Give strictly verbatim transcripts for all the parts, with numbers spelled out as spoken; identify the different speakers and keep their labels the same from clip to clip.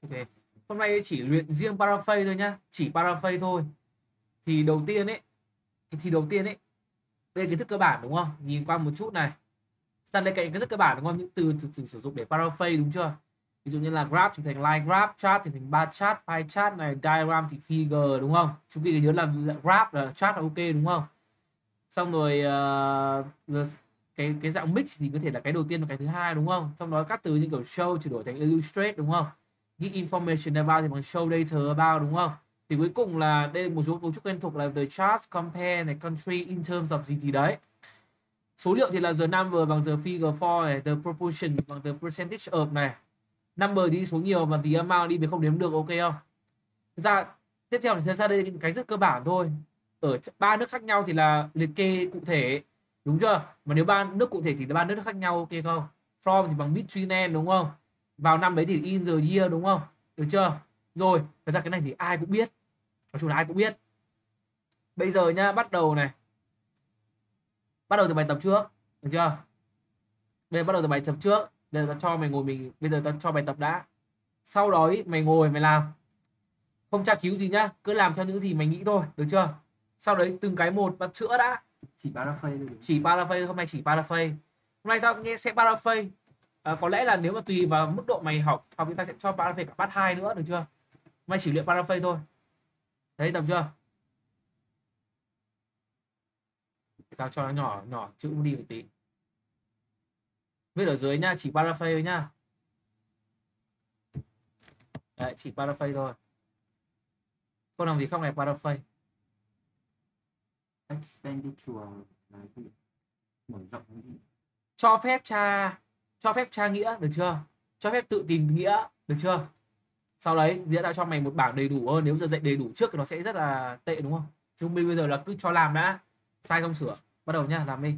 Speaker 1: Ok. Hôm nay chỉ luyện riêng paraphrase thôi nhá, chỉ paraphrase thôi. Thì đầu tiên ấy, thì đầu tiên ấy, đây là kiến thức cơ bản đúng không? Nhìn qua một chút này. Sang đây cái kiến thức cơ bản đúng không? Những từ thường sử dụng để paraphrase đúng chưa? Ví dụ như là graph thì thành line graph, chart thì thành bar chart, pie chart này, diagram thì figure đúng không? Chúng ta nhớ là graph là chart là ok đúng không? Xong rồi uh, cái cái dạng mix thì có thể là cái đầu tiên và cái thứ hai đúng không? Trong đó các từ như kiểu show chuyển đổi thành illustrate đúng không? Give information about thì bằng show data about đúng không? Thì cuối cùng là đây là một số cấu trúc quen thuộc là the charts, compare này, country in terms of gì gì đấy. Số liệu thì là the number bằng the figure for này, the proportion bằng the percentage of này. Number đi số nhiều mà the amount đi về không đếm được, ok không? Thực ra tiếp theo thì ra đây những cái rất cơ bản thôi. Ở ba nước khác nhau thì là liệt kê cụ thể đúng chưa? Mà nếu ba nước cụ thể thì ba nước khác nhau, ok không? From thì bằng between and đúng không? Vào năm đấy thì in the year đúng không? Được chưa? Rồi, thật ra cái này thì ai cũng biết. Nói chung là ai cũng biết. Bây giờ nhá, bắt đầu này. Bắt đầu từ bài tập trước, được chưa? Bây giờ bắt đầu từ bài tập trước. Bây giờ ta cho mày ngồi mình, bây giờ ta cho bài tập đã. Sau đó ý, mày ngồi mày làm. Không tra cứu gì nhá, cứ làm theo những gì mày nghĩ thôi, được chưa? Sau đấy từng cái một bắt chữa đã.
Speaker 2: Chỉ paraphrase thôi.
Speaker 1: Chỉ paraphrase, hôm nay chỉ paraphrase. Hôm nay tao nghe sẽ paraphrase. À, có lẽ là nếu mà tùy vào mức độ mày học, học thì ta sẽ cho paraphrase cả part hai nữa, được chưa? Hôm nay chỉ luyện paraphrase thôi. Đấy, tập chưa? Để tao cho nó nhỏ nhỏ chữ đi một tí. Viết ở dưới nhá, chỉ paraphrase nhá. Đấy, chỉ paraphrase thôi. Không làm gì không này, paraphrase.
Speaker 2: Expenditure là gì? Mở rộng cái gì?
Speaker 1: Cho phép tra cho phép tra nghĩa, được chưa? Cho phép tự tìm nghĩa, được chưa? Sau đấy nghĩa đã cho mày một bảng đầy đủ hơn. Nếu giờ dạy đầy đủ trước thì nó sẽ rất là tệ đúng không? Chứ bây giờ là cứ cho làm đã, sai không sửa. Bắt đầu nhá, làm đi.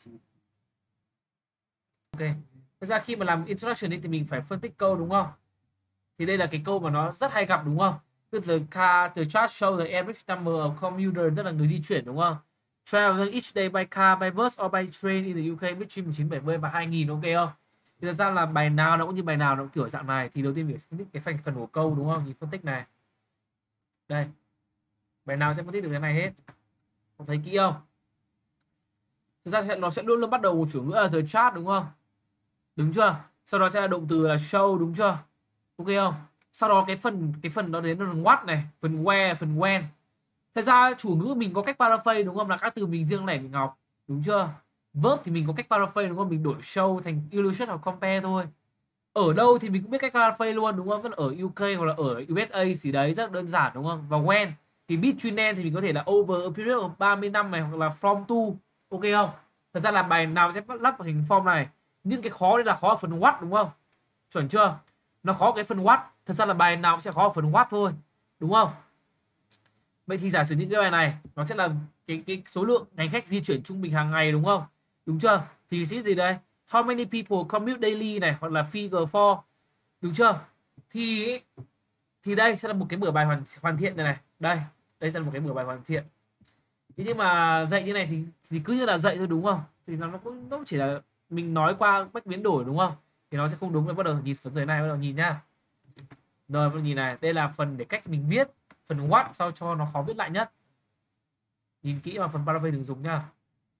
Speaker 1: Ok. Thực ra khi mà làm introduction thì mình phải phân tích câu đúng không? Thì đây là cái câu mà nó rất hay gặp đúng không? The car, the chart show the average number of commuter, tức là người di chuyển đúng không? Traveling each day by car, by bus or by train in the u ca between một chín bảy mươi và hai nghìn, ok không? Thì thật ra là bài nào nó cũng như bài nào nó cũng kiểu dạng này. Thì đầu tiên phải phân tích cái phần của câu đúng không? Nhìn phân tích này. Đây. Bài nào sẽ phân tích được cái này hết. Không thấy kỹ không? Thực ra nó sẽ luôn luôn bắt đầu một chủ ngữ là the chart đúng không? Đúng chưa? Sau đó sẽ là động từ là show đúng chưa? Ok không? Sau đó cái phần cái phần đó đến là what này, phần where, phần when. Thật ra chủ ngữ mình có cách paraphrase đúng không? Là các từ mình riêng lẻ mình học, đúng chưa? Verb thì mình có cách paraphrase đúng không? Mình đổi show thành illustrate hoặc compare thôi. Ở đâu thì mình cũng biết cách paraphrase luôn đúng không? Vẫn ở u ca hoặc là ở u ét a gì đấy, rất đơn giản đúng không? Và when thì between and thì mình có thể là over a period of ba mươi năm này, hoặc là from to, ok không? Thật ra là bài nào sẽ lắp vào hình form này. Nhưng cái khó đây là khó ở phần what đúng không? Chuẩn chưa? Nó khó cái phần what. Thật ra là bài nào cũng sẽ khó ở phần what thôi, đúng không? Vậy thì giả sử những cái bài này nó sẽ là cái cái số lượng hành khách di chuyển trung bình hàng ngày đúng không? Đúng chưa? Thì sẽ gì đây? How many people commute daily này, hoặc là figure for, đúng chưa? Thì thì đây sẽ là một cái mở bài hoàn hoàn thiện này này. Đây, đây sẽ là một cái mở bài hoàn thiện. Thế nhưng mà dạy như này thì thì cứ như là dạy thôi đúng không? Thì nó cũng nó chỉ là mình nói qua cách biến đổi đúng không? Thì nó sẽ không đúng. Bắt đầu nhìn phần dưới này, bắt đầu nhìn nhá. Rồi bắt đầu nhìn này, đây là phần để cách mình viết phần what sao cho nó khó viết lại nhất. Nhìn kỹ vào phần paraphrase đừng dùng nhá.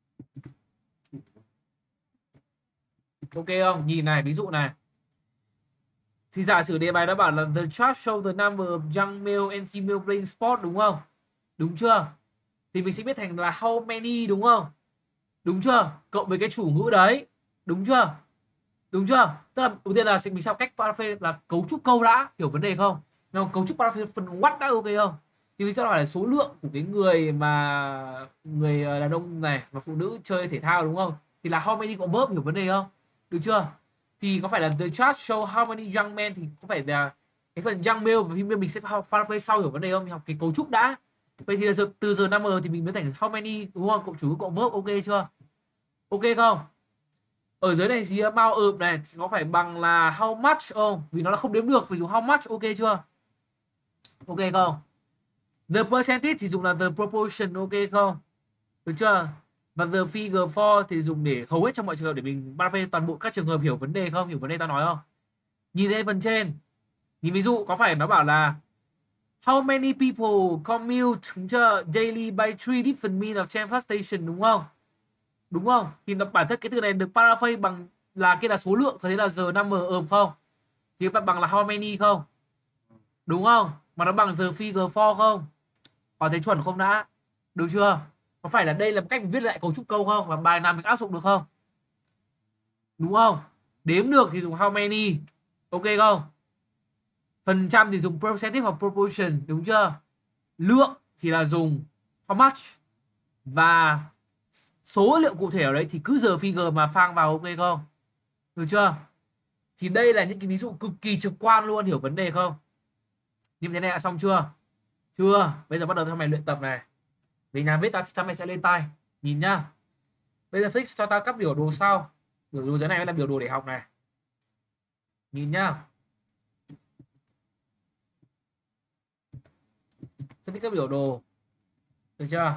Speaker 1: Ok không? Nhìn này, ví dụ này. Thì giả sử đề bài đã bảo là the chart show the number of young male and female playing sport đúng không? Đúng chưa? Thì mình sẽ viết thành là how many đúng không? Đúng chưa? Cộng với cái chủ ngữ đấy. Đúng chưa? Đúng chưa? Tức là đầu tiên là mình sao cách paraphrase là cấu trúc câu đã, hiểu vấn đề không? Nhưng cấu trúc paraphrase phần what đã, ok không? Thì mình sẽ hỏi là số lượng của cái người mà người đàn ông này và phụ nữ chơi thể thao đúng không? Thì là how many cộng verb, hiểu vấn đề không? Được chưa? Thì có phải là the chart show how many young men, thì có phải là cái phần young male và female mình sẽ paraphrase sau, hiểu vấn đề không? Mình học cái cấu trúc đã. Vậy thì giờ, từ giờ number thì mình mới thành how many đúng không? Cộng chủ cộng verb, ok chưa? Ok không? Ở dưới này gì amount of này thì có phải bằng là how much không? Vì nó là không đếm được, phải dùng how much, ok chưa? Ok không? The percentage thì dùng là the proportion, ok không? Được chưa? Và the figure for thì dùng để hầu hết trong mọi trường hợp để mình paraphrase toàn bộ các trường hợp, hiểu vấn đề không? Hiểu vấn đề tao nói không? Nhìn thấy phần trên. Nhìn ví dụ có phải nó bảo là how many people commute, đúng chưa, daily by three different means of transportation, đúng không? Đúng không? Thì nó bản thân cái từ này được paraphrase bằng là kia là số lượng, thế là the number of không? Thì bạn bằng là how many không? Đúng không? Mà nó bằng the figure for không? Có thấy chuẩn không đã? Được chưa? Có phải là đây là một cách mình viết lại cấu trúc câu không? Và bài nào mình áp dụng được không? Đúng không? Đếm được thì dùng how many. Ok không? Phần trăm thì dùng percentage hoặc proportion, đúng chưa? Lượng thì là dùng how much. Và số liệu cụ thể ở đấy thì cứ giờ figure mà phang vào, ok không? Được chưa? Thì đây là những cái ví dụ cực kỳ trực quan luôn, hiểu vấn đề không? Như thế này đã xong chưa? Chưa? Bây giờ bắt đầu cho mày luyện tập này. Về nhà viết tao chắc mày sẽ lên tay. Nhìn nhá. Bây giờ fix cho tao các biểu đồ sau. Biểu đồ dưới này là biểu đồ để học này. Nhìn nhá. Phân tích các biểu đồ. Được chưa?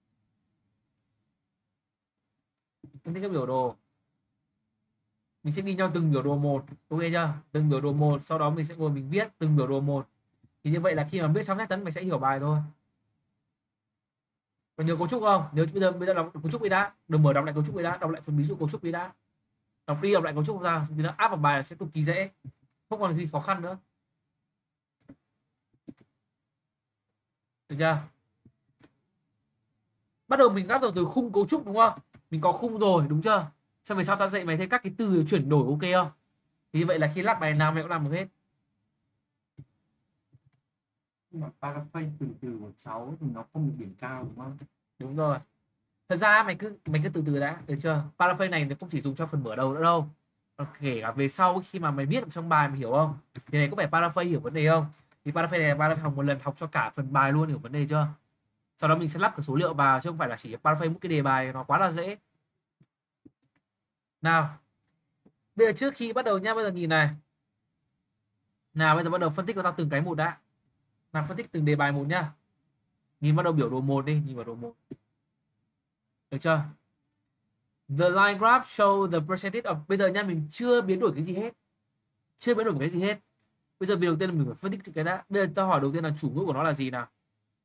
Speaker 1: Phân tích các biểu đồ. Mình sẽ ghi nhau từng biểu đồ một, ok chưa? Từng biểu đồ một, sau đó mình sẽ ngồi mình viết từng biểu đồ một. Thì như vậy là khi mà viết xong chắc chắn mình sẽ hiểu bài thôi. Còn nhớ cấu trúc không? Nhớ bây giờ bây giờ đọc cấu trúc đi đã. Đừng mở đọc lại cấu trúc đi đã, đọc lại phần ví dụ cấu trúc đi đã. Đọc đi đọc lại cấu trúc ra, thì nó áp vào bài là sẽ cực kỳ dễ. Không còn gì khó khăn nữa. Được chưa? Bắt đầu mình áp dụng từ khung cấu trúc đúng không? Mình có khung rồi đúng chưa? Xong về sau ta dạy mày thêm các cái từ chuyển đổi, ok không? Thì như vậy là khi lắp bài nào mày cũng làm được hết.
Speaker 2: Nhưng mà paraphrase từ từ của cháu thì nó không được điểm cao đúng không?
Speaker 1: Đúng rồi. Thật ra mày cứ mày cứ từ từ đã, được chưa? Paraphrase này nó không chỉ dùng cho phần mở đầu nữa đâu. Kể cả về sau khi mà mày viết trong bài mày hiểu không? Thì mày có phải paraphrase, hiểu vấn đề không? Thì paraphrase này paraphrase học một lần, học cho cả phần bài luôn, hiểu vấn đề chưa? Sau đó mình sẽ lắp cả số liệu vào chứ không phải là chỉ paraphrase một cái đề bài, nó quá là dễ. Nào. Bây giờ trước khi bắt đầu nhá, bây giờ nhìn này. Nào bây giờ bắt đầu phân tích cho tao từng cái một đã. Nào phân tích từng đề bài một nhá. Nhìn bắt đầu biểu đồ một đi, nhìn biểu đồ một. Được chưa? The line graph show the percentage of. Bây giờ nha, mình chưa biến đổi cái gì hết. Chưa biến đổi cái gì hết. Bây giờ việc đầu tiên là mình phải phân tích cái đã. Bây giờ tao hỏi đầu tiên là chủ ngữ của nó là gì nào?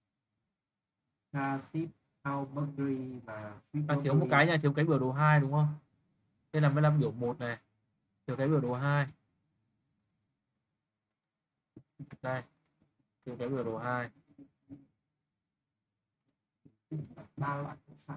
Speaker 2: Tip, Albury và
Speaker 1: À, thiếu một cái nha, thiếu cái biểu đồ hai đúng không? Đây là mới là biểu một này. Thiếu cái biểu đồ hai. Đây. Thiếu cái biểu đồ hai.
Speaker 2: ba loại.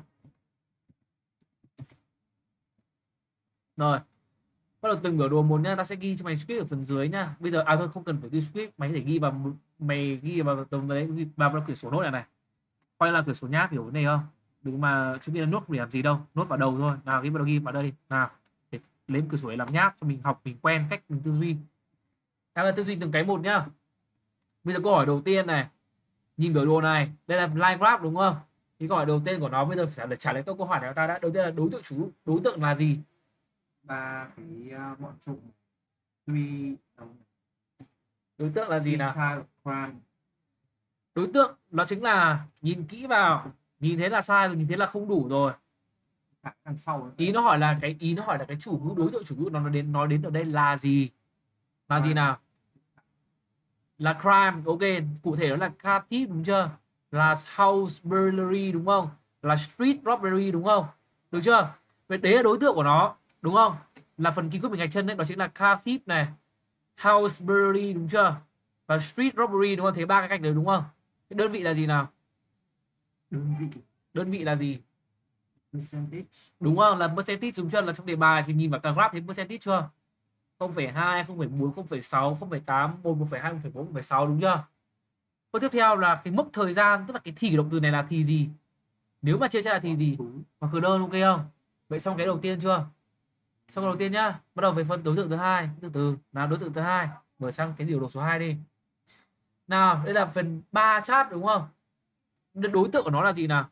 Speaker 1: Rồi. Bắt đầu từng biểu đồ một nhá, ta sẽ ghi cho mày script ở phần dưới nhá. Bây giờ à thôi không cần phải ghi script, mày có thể ghi vào mày ghi vào tầm đấy, ghi vào, vào quyển sổ nốt này này. Coi là quyển sổ nháp, hiểu vấn đề không? Đừng mà chúng ta là nốt để làm gì đâu, nốt vào đầu thôi. Nào ghi vào ghi vào đây nào. Để lấy quyển sổ để làm nháp cho mình học, mình quen cách mình tư duy. Ta là tư duy từng cái một nhá. Bây giờ câu hỏi đầu tiên này. Nhìn biểu đồ này, đây là line graph đúng không? Thì câu hỏi đầu tiên của nó bây giờ phải là trả lời câu hỏi này của ta đã. Đầu tiên là đối tượng chủ, đối tượng là gì?
Speaker 2: Ba cái uh, bọn trùng three
Speaker 1: Đối tượng là gì nào?
Speaker 2: Crime.
Speaker 1: Đối tượng nó chính là nhìn kỹ vào, nhìn thấy là sai rồi, nhìn thấy là không đủ rồi.
Speaker 2: Đằng sau
Speaker 1: Ý nó hỏi là cái ý nó hỏi là cái chủ ngữ, đối tượng chủ ngữ nó nói đến nói đến ở đây là gì? Là gì nào? Là crime, ok. Cụ thể đó là car thief đúng chưa? Là house burglary đúng không? Là street robbery đúng không? Được chưa? Vậy đấy là đối tượng của nó, đúng không? Là phần ký cướp bình gạch chân đấy, đó chính là car thief này, house burglary đúng chưa? Và street robbery đúng không? Thế ba cái cách đấy đúng không? Cái đơn vị là gì nào?
Speaker 2: Đơn vị.
Speaker 1: Đơn vị là gì?
Speaker 2: Percentage.
Speaker 1: Đúng không? Là percentage đúng chưa? Là trong đề bài thì nhìn vào cả graph thấy percentage chưa? không phẩy hai, không phẩy bốn, không phẩy sáu, không phẩy tám, một, một phẩy hai, một phẩy bốn, một phẩy sáu đúng chưa? Câu tiếp theo là cái mốc thời gian, tức là cái thì động từ này là thì gì? Nếu mà chia ra là thì gì? Hoặc khứ đơn, ok không? Vậy xong cái đầu tiên chưa? Xong cái đầu tiên nhá. Bắt đầu về phần đối tượng thứ hai, từ từ nào đối tượng thứ hai, mở sang cái biểu đồ số hai đi. Nào, đây là phần ba chart đúng không? Đối tượng của nó là gì nào?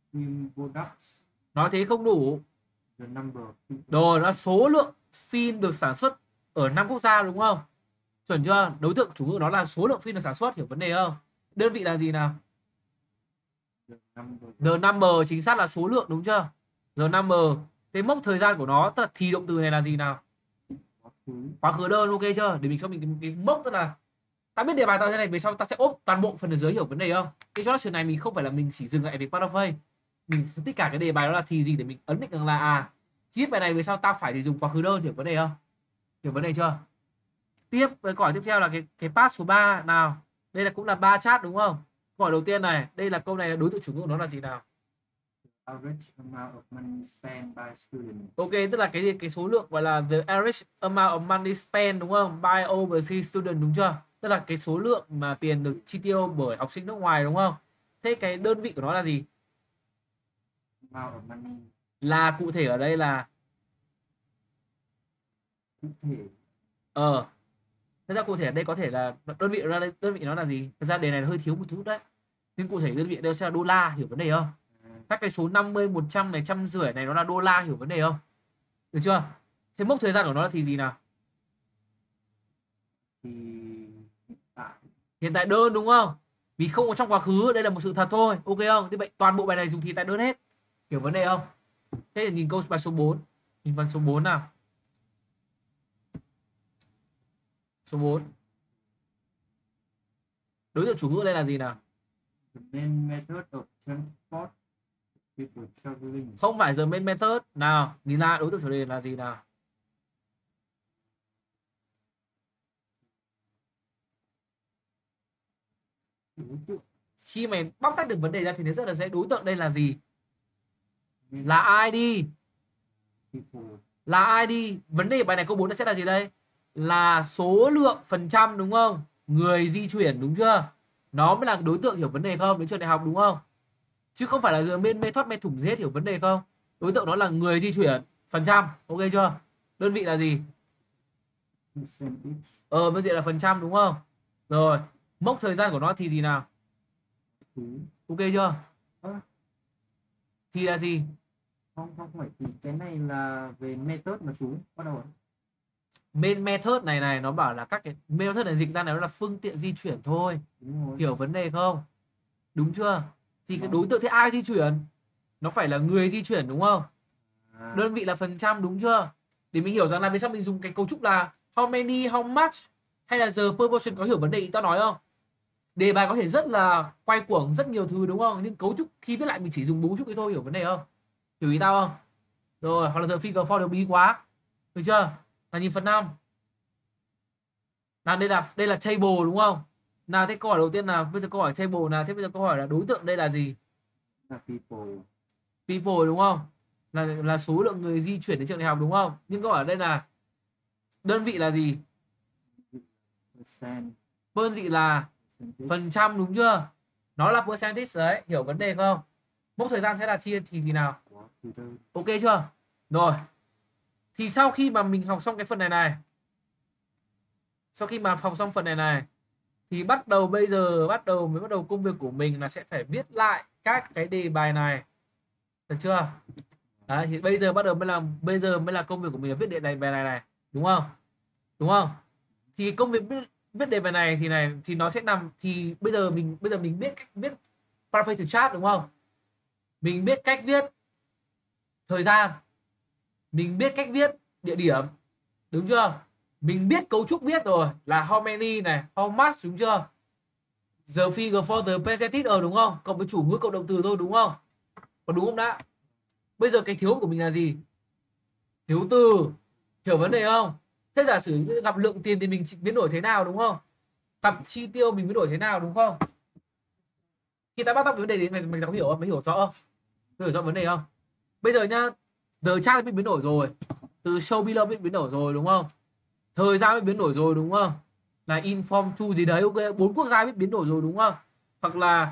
Speaker 1: Nói thế không đủ. Rồi, nó số lượng phim được sản xuất ở năm quốc gia đúng không? Chuẩn chưa? Đối tượng chủ ngữ nó là số lượng phim được sản xuất, hiểu vấn đề không? Đơn vị là gì nào? The number, chính xác là số lượng đúng chưa? The number. Cái mốc thời gian của nó, tức là thì động từ này là gì nào? Quá khứ đơn, ok chưa? Để mình cho mình cái, cái mốc, tức là Ta biết đề bài tao thế này, về sau ta sẽ ốp toàn bộ phần ở dưới, hiểu vấn đề không? Introduction này mình không phải là mình chỉ dừng lại việc part of phase, mình phân tích cả cái đề bài đó là thì gì để mình ấn định rằng là à khi viết bài này về sau ta phải thì dùng quá khứ đơn, hiểu vấn đề không? Hiểu vấn đề chưa? Tiếp với câu hỏi tiếp theo là cái cái part số ba nào. Đây là cũng là ba chat đúng không? Câu hỏi đầu tiên này, đây là câu này là đối tượng chủ ngữ của nó là gì nào?
Speaker 2: Average amount of money spent by student.
Speaker 1: Ok, tức là cái cái số lượng gọi là the average amount of money spent đúng không? By overseas student đúng chưa? Tức là cái số lượng mà tiền được chi tiêu bởi học sinh nước ngoài đúng không? Thế cái đơn vị của nó là gì?
Speaker 2: Amount of money.
Speaker 1: Là cụ thể ở đây là
Speaker 2: Cụ thể.
Speaker 1: Ờ. Thật ra cụ thể ở đây có thể là đơn vị ra đây, đơn vị nó là gì? Thật ra đề này nó hơi thiếu một chút đấy. Nhưng cụ thể đơn vị đây sẽ là đô la, hiểu vấn đề không? Các cái số năm mươi, một trăm này, trăm rưỡi này nó là đô la, hiểu vấn đề không? Được chưa? Thế mốc thời gian của nó là thì gì nào?
Speaker 2: Thì hiện tại
Speaker 1: Hiện tại đơn đúng không? Vì không có trong quá khứ, đây là một sự thật thôi, ok không? Thế vậy toàn bộ bài này dùng thì tại đơn hết. Hiểu vấn đề không? Thế thì nhìn câu bài số bốn. Nhìn phần số bốn nào. Số bốn. Đối tượng chủ ngữ đây là gì nào?
Speaker 2: the main method of transport people traveling.
Speaker 1: Không phải the main method. Nào, nhìn lại đối tượng chủ đề là gì nào?
Speaker 2: Đối tượng
Speaker 1: Khi mày bóc tách được vấn đề ra thì nó rất là dễ. Đối tượng đây là gì? Là ai đi?
Speaker 2: people.
Speaker 1: Là ai đi? Vấn đề bài này câu bốn nó sẽ là gì đây? Là số lượng phần trăm đúng không? Người di chuyển đúng chưa? Nó mới là đối tượng, hiểu vấn đề không? Đến trường đại học đúng không? Chứ không phải là giờ bên method method thủng hết, hiểu vấn đề không? Đối tượng nó là người di chuyển phần trăm, ok chưa? Đơn vị là gì?
Speaker 2: Percentage.
Speaker 1: Ờ, đơn vị là phần trăm đúng không? Rồi, mốc thời gian của nó thì gì nào?
Speaker 2: Thứ.
Speaker 1: Ok chưa?
Speaker 2: À,
Speaker 1: Thì là gì?
Speaker 2: không không phải, thì cái này là về method mà chú bắt đầu.
Speaker 1: Main method này này nó bảo là các cái method này dịch ra này nó là phương tiện di chuyển thôi,
Speaker 2: Đúng rồi.
Speaker 1: hiểu vấn đề không? Đúng chưa? Thì cái
Speaker 2: Vâng.
Speaker 1: đối tượng thế ai di chuyển? Nó phải là người di chuyển đúng không?
Speaker 2: À,
Speaker 1: Đơn vị là phần trăm đúng chưa? Để mình hiểu rằng là vì sao mình dùng cái cấu trúc là how many, how much hay là the proportion, có hiểu vấn đề ý tao nói không? Đề bài có thể rất là quay cuồng rất nhiều thứ đúng không? Nhưng cấu trúc khi viết lại mình chỉ dùng bốn trúc ấy thôi, hiểu vấn đề không? Hiểu ý tao không? Rồi, hoặc là the figure for đều bí quá. Được chưa? Là nhìn phần năm. Nào đây là đây là table đúng không? Nào thế câu hỏi đầu tiên là bây giờ câu hỏi table nào, thế bây giờ câu hỏi là đối tượng đây là gì?
Speaker 2: là people.
Speaker 1: People đúng không? Là là số lượng người di chuyển đến trường đại học đúng không? Nhưng câu hỏi ở đây là đơn vị là gì?
Speaker 2: Percent.
Speaker 1: Đơn vị là
Speaker 2: Percentage.
Speaker 1: phần trăm đúng chưa? Nó là percentage đấy, hiểu vấn đề không? Mốc thời gian sẽ là chia thì gì nào?
Speaker 2: Của từ đơn.
Speaker 1: Ok chưa? Rồi. Thì sau khi mà mình học xong cái phần này này, sau khi mà học xong phần này này thì bắt đầu bây giờ bắt đầu mới bắt đầu công việc của mình là sẽ phải viết lại các cái đề bài này, được chưa? Đấy, thì bây giờ bắt đầu mới là bây giờ mới là công việc của mình là viết đề bài bài này này, đúng không? Đúng không? Thì công việc viết, viết đề bài này thì này thì nó sẽ nằm, thì bây giờ mình bây giờ mình biết cách viết paraphrase từ chat đúng không? Mình biết cách viết thời gian, mình biết cách viết địa điểm, đúng chưa? Mình biết cấu trúc viết rồi là how many này, how much đúng chưa? The figure for the percentage ở đúng không? Cộng với chủ ngữ cộng động từ thôi đúng không? Có đúng không đã? Bây giờ cái thiếu của mình là gì? Thiếu từ, hiểu vấn đề không? Thế giả sử gặp lượng tiền thì mình biến đổi thế nào đúng không? Gặp chi tiêu mình biến đổi thế nào đúng không? Khi ta bắt tóc vấn đề gì mình mình có hiểu không? Mình hiểu rõ không? Hiểu rõ vấn đề không? Bây giờ nhá, the chart bị biến đổi rồi, từ show below bị biến đổi rồi đúng không? Thời gian bị biến đổi rồi đúng không? Là inform to gì đấy, ok, bốn quốc gia biết biến đổi rồi đúng không? Hoặc là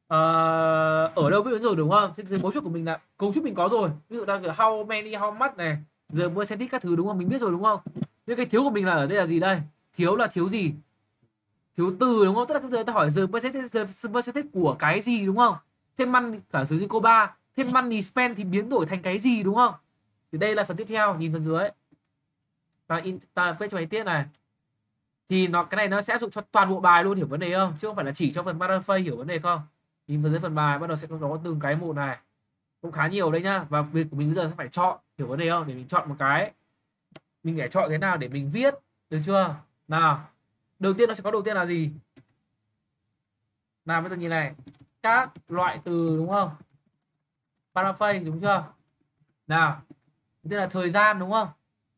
Speaker 1: uh, ở đâu biết biến rồi đúng không? Thế mấu chốt của mình là cấu trúc mình có rồi, ví dụ đang how many, how much này, giờ percentage các thứ đúng không? Mình biết rồi đúng không? Nhưng cái thiếu của mình là ở đây là gì đây? Thiếu là thiếu gì? Thiếu từ đúng không? Tức là giờ ta hỏi giờ percentage, giờ percentage của cái gì đúng không? Thêm money, cả sử dụng câu ba, thêm money spend thì biến đổi thành cái gì đúng không? Thì đây là phần tiếp theo, nhìn phần dưới. Ta in ta viết cho bài tiết này. Thì nó cái này nó sẽ áp dụng cho toàn bộ bài luôn, hiểu vấn đề không? Chứ không phải là chỉ cho phần paraphrase, hiểu vấn đề không? Nhìn phần dưới phần bài bắt đầu sẽ có từng cái một này. Cũng khá nhiều đây nhá. Và việc của mình bây giờ sẽ phải chọn, hiểu vấn đề không? Để mình chọn một cái. Mình phải chọn thế nào để mình viết, được chưa? Nào. Đầu tiên nó sẽ có đầu tiên là gì? Nào bây giờ nhìn này, các loại từ đúng không? Paraphrase đúng chưa? Nào, đầu tiên là thời gian đúng không?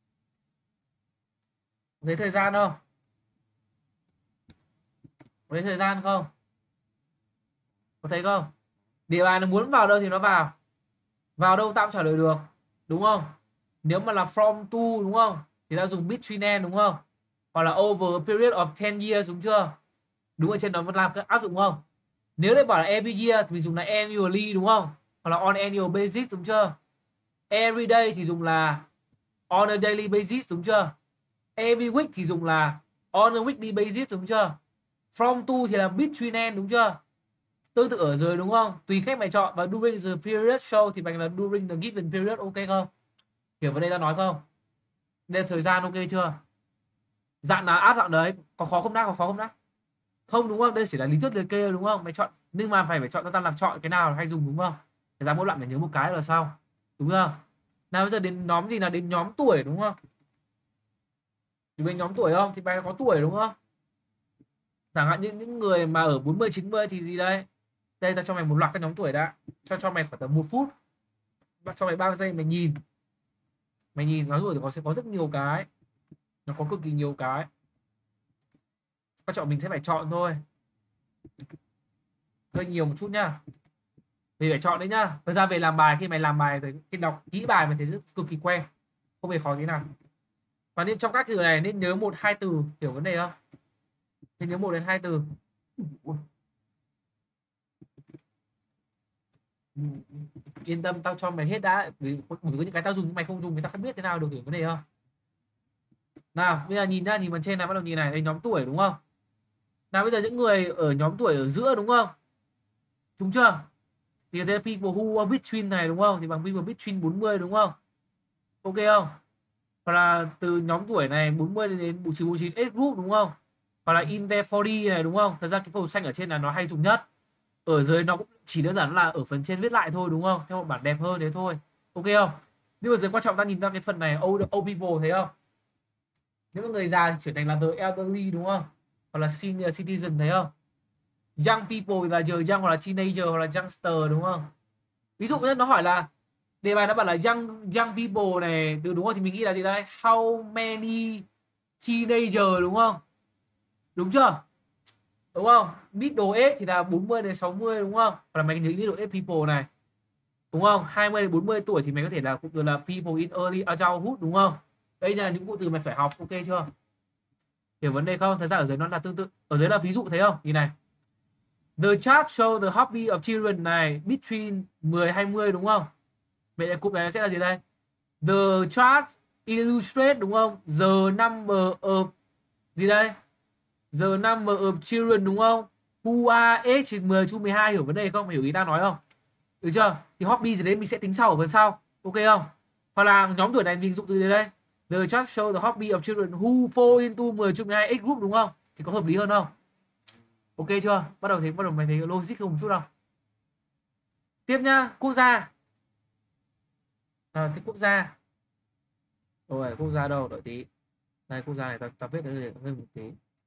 Speaker 1: Thấy thời gian không? Có thấy thời gian không? Có thấy không? Địa bàn nó muốn vào đâu thì nó vào. Vào đâu tao cũng trả lời được. Đúng không? Nếu mà là from to đúng không? Thì ta dùng between and đúng không? Hoặc là over a period of ten years đúng chưa? Đúng ở trên đó vẫn làm các áp dụng không? Nếu lại bảo là every year thì mình dùng là annually đúng không? Hoặc là on annual basis đúng chưa? Every day thì dùng là on a daily basis đúng chưa? Every week thì dùng là on a weekly basis đúng chưa? From to thì là between and đúng chưa? Tương tự ở dưới đúng không? Tùy cách mày chọn. Và during the period show thì mày là during the given period, ok không? Hiểu vấn đề ta nói không? Nên thời gian ok chưa? Dạng nào áp dạng đấy. Có khó không đã? Có khó không đã? Không đúng không? Đây chỉ là lý thuyết liệt kê đúng không? Mày chọn, nhưng mà phải phải chọn cho ta là chọn cái nào hay dùng đúng không? Cái giá mỗi đoạn phải nhớ một cái là sao? Đúng không? Nào bây giờ đến nhóm gì là đến nhóm tuổi đúng không? Thì bên nhóm tuổi không? Thì mày có tuổi đúng không? Chẳng hạn như những người mà ở bốn mươi chín mươi thì gì đây? Đây ta cho mày một loạt các nhóm tuổi đã. Cho cho mày khoảng tầm một phút. Cho mày ba giây mày nhìn. Mày nhìn nói rồi thì có sẽ có rất nhiều cái. Nó có cực kỳ nhiều cái. Quan trọng mình sẽ phải chọn thôi. Hơi nhiều một chút nhá. Thì phải chọn đấy nhá. Bây giờ về làm bài, khi mày làm bài thì khi đọc kỹ bài mày thấy rất cực kỳ quen. Không hề khó thế nào. Và nên trong các từ này nên nhớ một hai từ, hiểu vấn đề không? Nên nhớ một đến hai từ. Yên tâm, tao cho mày hết đã. Vì có những cái tao dùng mày không dùng người ta không biết thế nào được, hiểu vấn đề không? Nào bây giờ nhìn nhá, nhìn phần trên này, bắt đầu nhìn này, đây nhóm tuổi đúng không? Nào bây giờ những người ở nhóm tuổi ở giữa đúng không? Đúng chưa? Thì đây là people who are between này đúng không? Thì bằng people between bốn mươi đúng không? Ok không? Hoặc là từ nhóm tuổi này bốn mươi đến bốn mươi chín age group đúng không? Hoặc là in their bốn mươi này đúng không? Thật ra cái màu xanh ở trên là nó hay dùng nhất. Ở dưới nó cũng chỉ đơn giản là ở phần trên viết lại thôi đúng không? Theo một bản đẹp hơn thế thôi. Ok không? Nhưng mà dưới quan trọng ta nhìn ra cái phần này old, old people thấy không? Nếu mà người già thì chuyển thành là the elderly đúng không? Hoặc là senior citizen thấy không? Young people là giờ young hoặc là teenager hoặc là youngster đúng không? Ví dụ như nó hỏi là đề bài nó bảo là young young people này từ đúng không, thì mình nghĩ là gì đây? How many teenager đúng không? Đúng chưa? Đúng không? Middle age thì là bốn mươi đến sáu mươi đúng không? Hoặc là mày nhớ middle age people này. Đúng không? hai mươi đến bốn mươi tuổi thì mày có thể là cụm từ là people in early adulthood đúng không? Đây là những cụm từ mày phải học, ok chưa? Hiểu vấn đề không? Thật ra ở dưới nó là tương tự. Ở dưới là ví dụ thấy không? Nhìn này. The chart show the hobby of children này between mười hai mươi đúng không? Vậy là cụm này sẽ là gì đây? The chart illustrate đúng không? The number of gì đây? The number of children đúng không? Who are age mười to mười hai, hiểu vấn đề không? Hiểu ý ta nói không? Được chưa? Thì hobby gì đấy mình sẽ tính sau ở phần sau. Ok không? Hoặc là nhóm tuổi này mình dụng từ đây. The chart show the hobby of children who fall into mười to mười hai age group đúng không? Thì có hợp lý hơn không? Ok chưa? Bắt đầu thấy bắt đầu mày thấy logic không một chút đâu. Tiếp nhá, quốc gia. À, thế quốc gia. Rồi, quốc gia đâu? Đợi tí. Đây, quốc gia này ta, ta viết đây để hơi một tí.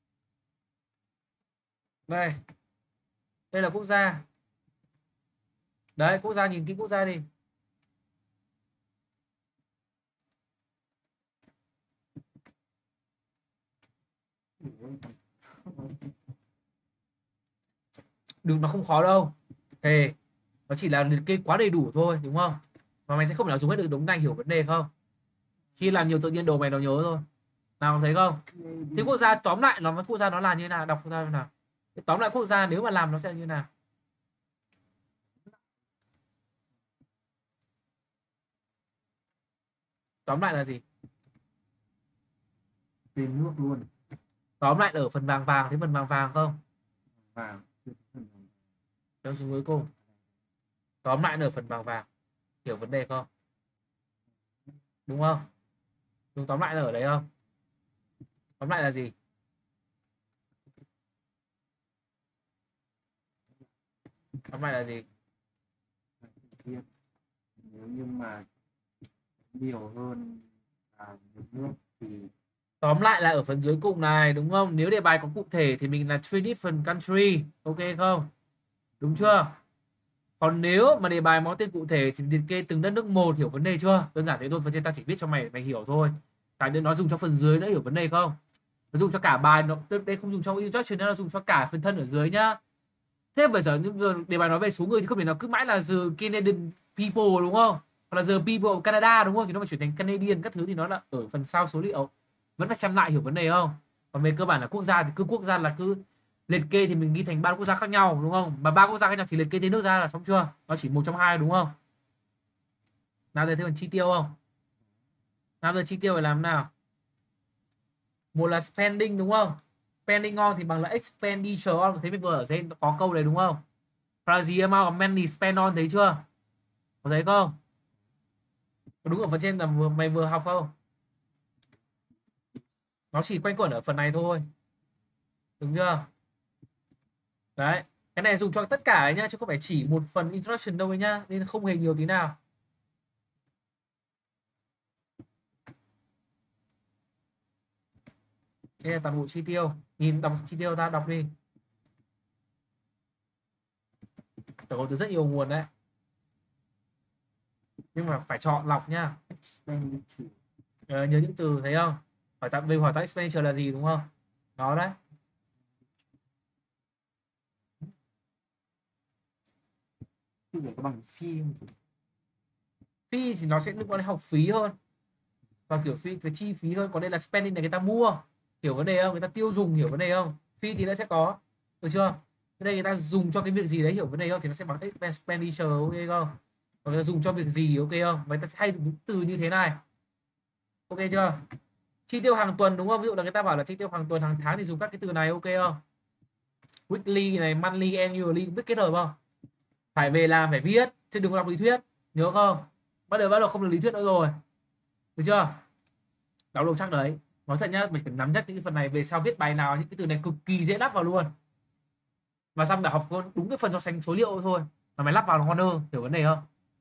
Speaker 1: Đây. Đây là quốc gia. Đấy, quốc gia, nhìn kỹ quốc gia đi. Đừng, nó không khó đâu. Thề. Nó chỉ là liệt kê quá đầy đủ thôi, đúng không? Mà mày sẽ không thể nào dùng hết được, đúng này, hiểu vấn đề không? Khi làm nhiều tự nhiên đồ mày nó nhớ thôi. Nào thấy không? Thế quốc gia tóm lại nó, quốc gia nó là như thế nào? Đọc quốc gia như nào? Tóm lại quốc gia nếu mà làm nó sẽ như thế nào? Tóm lại là gì?
Speaker 2: Tên nước luôn.
Speaker 1: Tóm lại là ở phần vàng vàng, thấy phần vàng vàng không?
Speaker 2: Vàng.
Speaker 1: Đâu xuống cuối cùng. Tóm lại là ở phần vàng vàng. Hiểu vấn đề không? Đúng không? Đúng, tóm lại là ở đấy không? Tóm lại là gì? Tóm lại là gì?
Speaker 2: Nếu như mà nhiều hơn là một nước thì
Speaker 1: Tóm lại là ở phần dưới cùng này đúng không? Nếu đề bài có cụ thể thì mình là three different country, ok không? Đúng chưa? Còn nếu mà đề bài có tên cụ thể thì liệt kê từng đất nước một, hiểu vấn đề chưa? Đơn giản thế thôi, phần trên ta chỉ viết cho mày mày hiểu thôi. Cái nữa nó dùng cho phần dưới nữa, hiểu vấn đề không? Nó dùng cho cả bài, nó đây không dùng cho instruction, nó dùng cho cả phần thân ở dưới nhá. Thế bây giờ đề bài nói về số người thì không thể nào cứ mãi là the Canadian people đúng không? Hoặc là the people of Canada đúng không? Thì nó phải chuyển thành Canadian các thứ, thì nó là ở phần sau số liệu. Vẫn phải xem lại, hiểu vấn đề không? Còn về cơ bản là quốc gia thì cứ quốc gia là cứ liệt kê thì mình ghi thành ba quốc gia khác nhau đúng không? Mà ba quốc gia khác nhau thì liệt kê tên nước ra là xong chưa? Nó chỉ một trong hai đúng không? Nào giờ thêm phần chi tiêu không? Nào giờ chi tiêu phải làm nào? Một là spending đúng không? Spending on thì bằng là expenditure on, thấy mình vừa ở trên có câu này đúng không? Là the amount of money spent on, thấy chưa? Có thấy không? Có đúng ở phần trên là vừa mày vừa học không? Nó chỉ quanh quẩn ở phần này thôi. Đúng chưa? Đấy. Cái này dùng cho tất cả đấy nhá, chứ không phải chỉ một phần introduction đâu ấy nhá. Nên không hề nhiều tí nào. Đây là toàn bộ chi tiêu. Nhìn đọc chi tiêu ta đọc đi. Tổng hợp từ rất nhiều nguồn đấy. Nhưng mà phải chọn lọc nhá. Ờ, nhớ những từ thấy không? Hỏi ta về hỏi ta expenditure là gì đúng không? Đó đấy.
Speaker 2: Chứ phải có bằng phim.
Speaker 1: Phi thì nó sẽ liên quan đến học phí hơn. Và kiểu phi cái chi phí hơn, còn đây là spending là người ta mua, hiểu vấn đề không? Người ta tiêu dùng, hiểu vấn đề không? Phi thì nó sẽ có, được chưa? Cái đây người ta dùng cho cái việc gì đấy, hiểu vấn đề không? Thì nó sẽ bằng expenditure, ok không? Còn người ta dùng cho việc gì, ok không? Và người ta sẽ hay dùng những từ như thế này, ok chưa? Chi tiêu hàng tuần đúng không? Ví dụ là người ta bảo là chi tiêu hàng tuần, hàng tháng thì dùng các cái từ này, ok không? Weekly này, monthly, annually, biết kết hợp không? Phải về làm, phải viết chứ đừng có đọc lý thuyết, nhớ không? Bắt đầu bắt đầu không được lý thuyết nữa rồi, được chưa? Đọc lâu chắc đấy. Nói thật nhá, mình phải nắm chắc những cái phần này về sau viết bài nào những cái từ này cực kỳ dễ lắp vào luôn. Và xong đã học đúng cái phần so sánh số liệu thôi mà mày lắp vào nó ngon hơn, hiểu vấn đề không?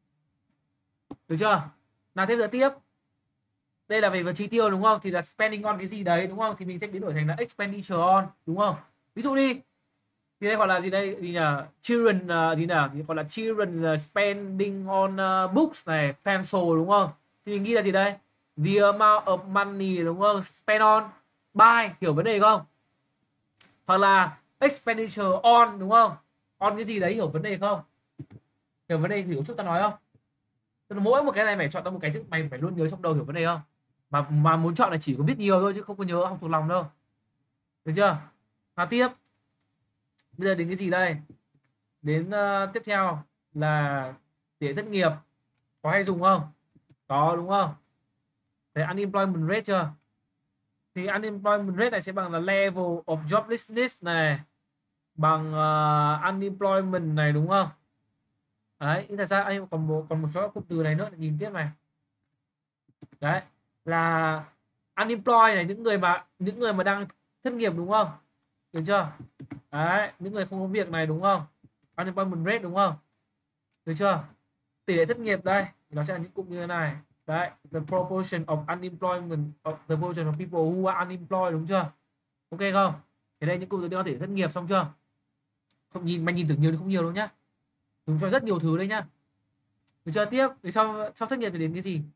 Speaker 1: Được chưa? Nào thêm giờ tiếp. Đây là về phần chi tiêu đúng không? Thì là spending on cái gì đấy đúng không? Thì mình sẽ biến đổi thành là expenditure on đúng không? Ví dụ đi. Thì đây gọi là gì đây? Gì nhỉ? Children uh, gì nhỉ? Gọi là children uh, spending on uh, books này, pencil đúng không? Thì mình ghi là gì đây? The amount of money đúng không? Spend on buy, hiểu vấn đề không? Hoặc là expenditure on đúng không? On cái gì đấy, hiểu vấn đề không? Hiểu vấn đề hiểu chút ta nói không? Tức là mỗi một cái này mày chọn tao một cái chứ mày phải luôn nhớ trong đầu, hiểu vấn đề không? Mà mà muốn chọn là chỉ có viết nhiều thôi chứ không có nhớ học thuộc lòng đâu. Được chưa? Nào tiếp. Bây giờ đến cái gì đây? Đến uh, tiếp theo là tỷ lệ thất nghiệp. Có hay dùng không? Có đúng không? Thế unemployment rate chưa? Thì unemployment rate này sẽ bằng là level of joblessness này, bằng uh, unemployment này đúng không? Đấy, thật ra anh còn một còn một số cụm từ này nữa, nhìn tiếp này. Đấy, là unemployed này, những người mà những người mà đang thất nghiệp đúng không? Được chưa? Đấy, những người không có việc này đúng không? Unemployment rate đúng không? Được chưa? Tỷ lệ thất nghiệp đây, nó sẽ là những cụm như thế này. Đấy, the proportion of unemployment of the proportion of people who are unemployed, đúng chưa? Ok không? Thế đây những cụm từ liên quan tỷ lệ thất nghiệp, xong chưa? Không nhìn mày nhìn tưởng nhiều thì không nhiều đâu nhá. Dùng cho rất nhiều thứ đấy nhá. Được chưa? Tiếp, thì sau sau thất nghiệp thì đến cái gì?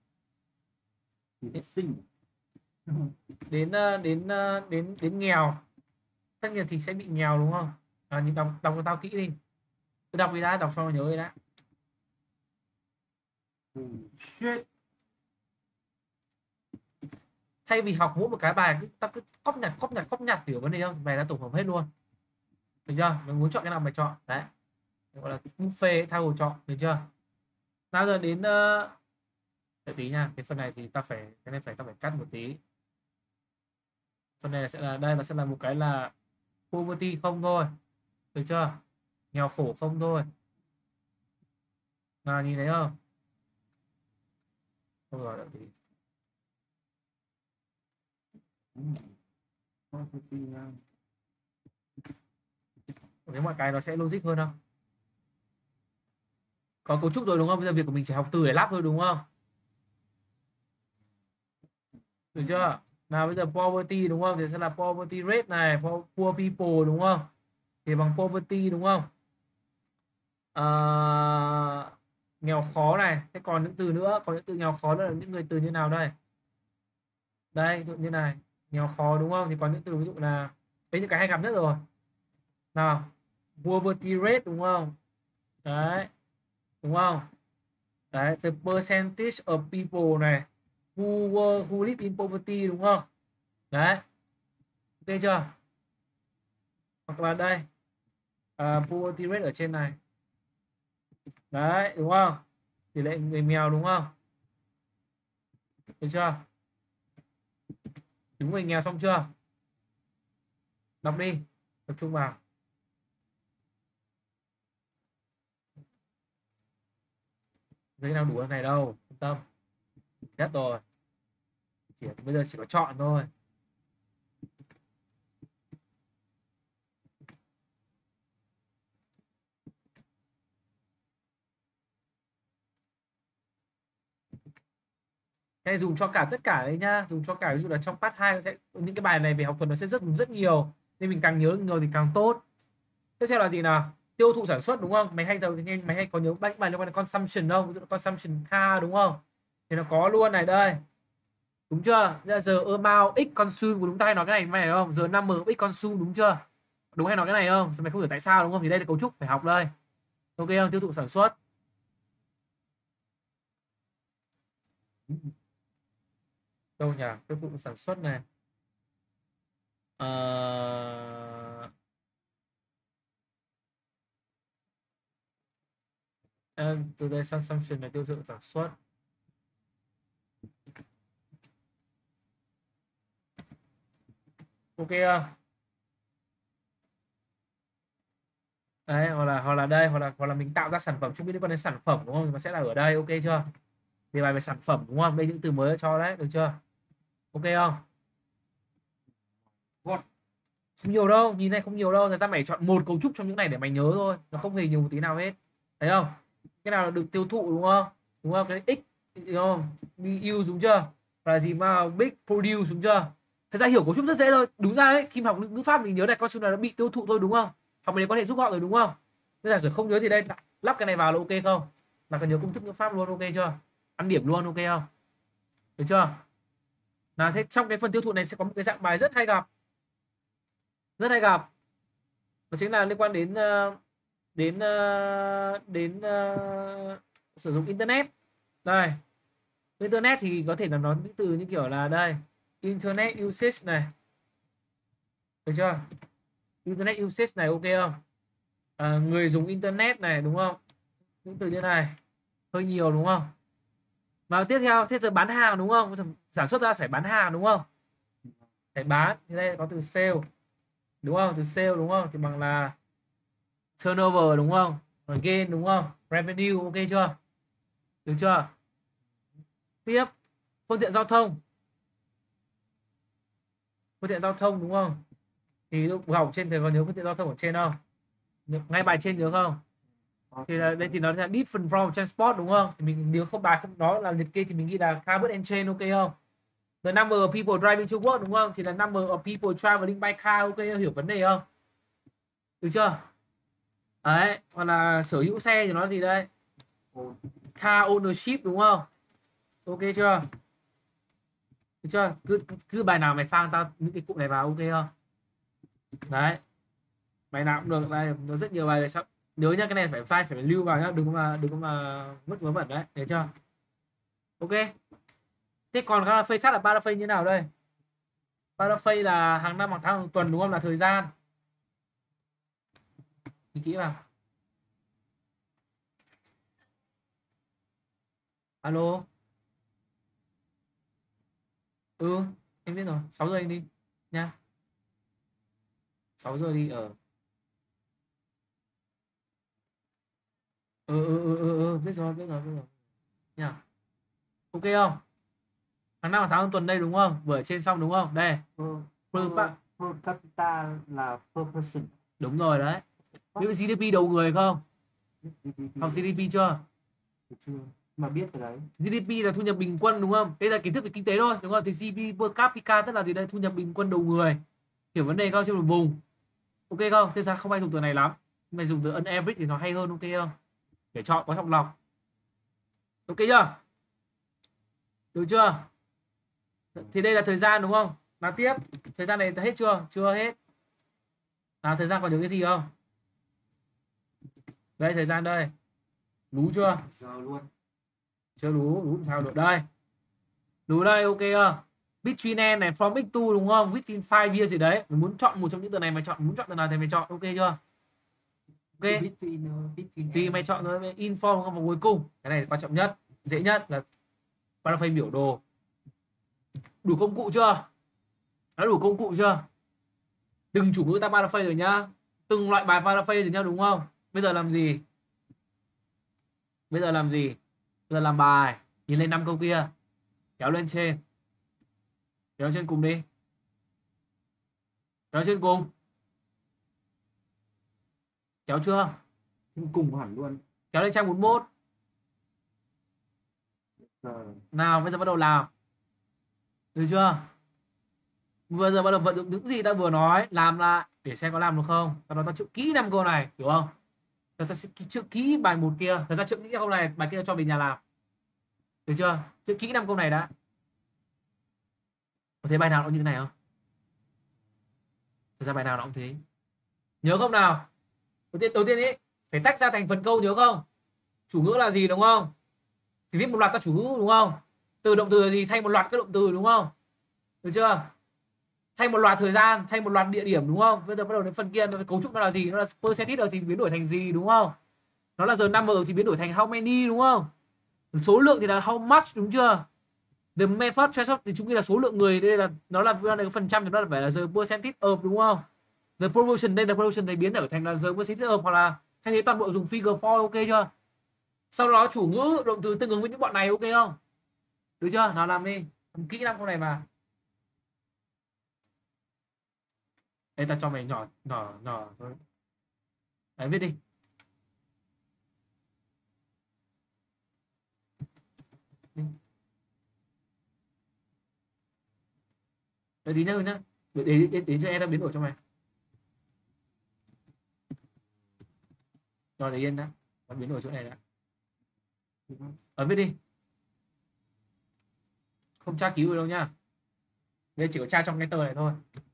Speaker 2: Đến sinh.
Speaker 1: Đến đến đến đến nghèo. Thất nghiệp thì sẽ bị nghèo đúng không? À, nhìn đọc đọc cho tao kỹ đi. Cứ đọc đi đã, đọc cho nó nhớ đi đã.
Speaker 2: Shit.
Speaker 1: Thay vì học mỗi một cái bài tao cứ cóp nhặt cóp nhặt cóp nhặt, hiểu vấn đề không? Mày đã tổng hợp hết luôn. Được chưa? Mày muốn chọn cái nào mày chọn. Đấy. Gọi là buffet, tha hồ chọn, được chưa? Nào giờ đến uh... đợi tí nha, cái phần này thì ta phải cái này phải ta phải cắt một tí. Phần này sẽ là đây là sẽ là một cái là poverty không thôi, được chưa? Nghèo khổ không thôi. Nào nhìn thấy không? Không rồi, đợi tí. Nếu mọi cái nó sẽ logic hơn không? Có cấu trúc rồi đúng không? Bây giờ việc của mình chỉ học từ để lắp thôi đúng không? Được chưa? Nào bây giờ poverty đúng không? Thì sẽ là poverty rate này, poor people đúng không? Thì bằng poverty đúng không? À, nghèo khó này. Thế còn những từ nữa, còn những từ nghèo khó nữa là những người từ như nào đây? Đây, dụ như này, nghèo khó đúng không? Thì có những từ ví dụ là đấy, những cái hay gặp nhất rồi. Nào, poverty rate đúng không? Đấy, đúng không? Đấy, the percentage of people này who were who live in poverty đúng không? Đấy, ok chưa? Hoặc là đây, uh, poverty rate ở trên này. Đấy, đúng không? Tỷ lệ người nghèo đúng không? Được chưa? Đúng người nghèo xong chưa? Đọc đi, tập trung vào. Giấy nào đủ này đâu, yên tâm. Hết rồi. Chỉ bây giờ chỉ có chọn thôi. Hay dùng cho cả tất cả đấy nhá, dùng cho cả, ví dụ là trong part hai sẽ những cái bài này về học thuật nó sẽ rất dùng rất nhiều, nên mình càng nhớ nhiều thì càng tốt. Tiếp theo là gì nào? Tiêu thụ sản xuất đúng không? Mày hay giờ mày hay có nhớ bài bài liên quan đến consumption không? Ví dụ consumption car đúng không? Thì nó có luôn này đây. Đúng chưa? Giờ amount x consume của đúng tay nói cái này mày hiểu không? Giờ number x consume đúng chưa? Đúng hay nói cái này không? Sao mày không hiểu tại sao đúng không? Thì đây là cấu trúc phải học đây. Ok không? Tiêu thụ sản xuất. Đâu nhỉ? Tiêu thụ sản xuất này. Uh... từ đây consumption là tiêu thụ sản xuất. Ok không? Đấy, hoặc là hoặc là đây, hoặc là hoặc là mình tạo ra sản phẩm, chung biết liên quan đến sản phẩm đúng không? Thì nó sẽ là ở đây, ok chưa? Đề bài về sản phẩm đúng không? Đây những từ mới cho đấy, được chưa? Ok không?
Speaker 2: What?
Speaker 1: Không nhiều đâu, nhìn này không nhiều đâu, thời gian mày chọn một cấu trúc trong những này để mày nhớ thôi, nó không hề nhiều một tí nào hết, thấy không? Cái nào là được tiêu thụ đúng không? Đúng không? Cái x đúng không? Be use đúng chưa? Và gì mà big produce đúng chưa? Thật ra hiểu cấu trúc rất dễ thôi, đúng ra đấy, khi mà học ngữ pháp mình nhớ này, con số này nó bị tiêu thụ thôi đúng không? Học mình quan hệ giúp họ rồi đúng không? Bây giờ không nhớ thì đây lắp cái này vào là ok không? Là cần nhớ công thức ngữ pháp luôn, ok chưa? Ăn điểm luôn, ok không? Được chưa? Nào, thế trong cái phần tiêu thụ này sẽ có một cái dạng bài rất hay gặp, rất hay gặp, đó chính là liên quan đến đến đến uh, sử dụng internet. Đây, internet thì có thể là nói những từ như kiểu là đây, internet usage này, được chưa? Internet usage này, ok không? À, người dùng internet này đúng không? Những từ như này hơi nhiều đúng không? Và tiếp theo, thế giờ bán hàng đúng không? Sản xuất ra phải bán hàng đúng không? Phải bán, thì đây có từ sale đúng không? Từ sale đúng không? Thì bằng là turnover đúng không? Gain đúng không? Revenue, ok chưa? Được chưa? Tiếp, phương tiện giao thông. Phương tiện giao thông đúng không? Thì buổi học trên thầy có nhớ phương tiện giao thông ở trên không? Ngay bài trên nhớ không? Thì là đây thì nó là different from transport đúng không? Thì mình nếu không bài không đó là liệt kê thì mình ghi là car and train, ok không? The number of people driving to work đúng không? Thì là number of people traveling by car, ok, hiểu vấn đề không? Được chưa? Đấy, còn là sở hữu xe thì nó là gì đây? Car ownership đúng không? Ok chưa? Được chưa? Cứ cứ bài nào mày phang tao những cái cụm này vào, ok không? Đấy. Bài nào cũng được, đây nó rất nhiều bài về sao. Nhớ nhá, cái này phải file phải lưu vào nhá, đừng có mà đừng có mà mất vớ vẩn đấy, thấy chưa? Ok. Thế còn các phase khác là paraphase như nào đây? Paraphase là hàng năm, hàng tháng, hàng tuần đúng không? Là thời gian. Nhìn kỹ vào. Alo. Ừ, em biết rồi, sáu giờ anh đi nha. sáu giờ đi ở. Ừ ừ ừ ừ, ừ. Biết rồi, biết rồi, biết rồi. Nha. Ok không? Hàng năm, hàng tháng, hàng tuần đây đúng không? Vừa ở trên xong đúng không? Đây.
Speaker 2: Per, per, per capita là per person.
Speaker 1: Đúng rồi đấy. Biết giê đê pê đầu người không? Học giê đê pê chưa?
Speaker 2: Chưa. mà biết cái đấy.
Speaker 1: giê đê pê là thu nhập bình quân đúng không? Đây là kiến thức về kinh tế thôi đúng không? Thì giê đê pê per capita tức là gì đây? Thu nhập bình quân đầu người. Hiểu vấn đề không trên một vùng? Ok không? Thế ra không ai dùng từ này lắm. Mày dùng từ an average thì nó hay hơn, ok không? Để chọn có trọng lọc. Ok chưa? Được chưa? Thì đây là thời gian đúng không? Nào tiếp. Thời gian này hết chưa? Chưa hết. Nào thời gian còn nhớ cái gì không? Đây thời gian đây. Lú chưa?
Speaker 2: Giờ luôn.
Speaker 1: Chưa lú, lú sao được đây. Lú đây, ok chưa? Between and này, from x to đúng không? Within five years gì đấy. Mình muốn chọn một trong những từ này mày chọn, muốn chọn từ nào thì mày chọn, ok chưa? Ok.
Speaker 2: Between, between
Speaker 1: Thì mày chọn thôi, inform không vào cuối cùng. Cái này quan trọng nhất, dễ nhất là paraphrase biểu đồ. Đủ công cụ chưa? Đã đủ công cụ chưa? Từng chủ ngữ ta paraphrase rồi nhá. Từng loại bài paraphrase rồi nhá đúng không? Bây giờ làm gì? Bây giờ làm gì? Bây giờ làm bài. Nhìn lên năm câu kia. Kéo lên trên. Kéo lên trên cùng đi. Kéo lên trên cùng. Kéo chưa?
Speaker 2: cùng hẳn luôn.
Speaker 1: Kéo lên trang bốn mươi mốt.
Speaker 2: Giờ.
Speaker 1: Nào bây giờ bắt đầu làm. Được chưa? Bây giờ bắt đầu vận dụng những gì ta vừa nói. Làm lại. Để xem có làm được không. Tao nói tao chữa kỹ năm câu này. Hiểu không? Tao sẽ chữa kỹ bài một kia. Thật ra chữa kỹ câu này. Bài kia cho về nhà làm. Được chưa? Chữa kỹ năm câu này đã. Có thấy bài nào nó như thế này không? Thật ra bài nào nó cũng thế. Nhớ không nào? Đầu tiên, đầu tiên ý, phải tách ra thành phần câu nhớ không? Chủ ngữ là gì đúng không? Thì viết một loạt các chủ ngữ đúng không? Từ động từ là gì? Thay một loạt các động từ đúng không? Được chưa? Thay một loạt thời gian, thay một loạt địa điểm đúng không? Bây giờ bắt đầu đến phần kia, nó cấu trúc nó là gì? Nó là percentage thì biến đổi thành gì đúng không? Nó là the number thì biến đổi thành how many đúng không? Số lượng thì là how much đúng chưa? The method threshold thì chúng ghi là số lượng người, đây là nó là cái phần trăm thì nó là phải là the percentage of đúng không? The proportion đây là proportion thì biến đổi thành là the percentage of, hoặc là thay thế toàn bộ dùng figure for, ok chưa? Sau đó chủ ngữ động từ tương ứng với những bọn này, ok không? Được chưa? Nào làm đi. Làm kỹ năm câu này mà. Đây ta cho mày nhỏ nhỏ nhỏ thôi. Đấy viết đi. Đấy tí nữa nhá. Để đến, đến, đến cho em ta biến đổi cho mày. Cho để yên đã. Còn biến đổi chỗ này đã. Ở viết đi. Không tra cứu được đâu nhá. Đây chỉ có tra trong cái tờ này thôi.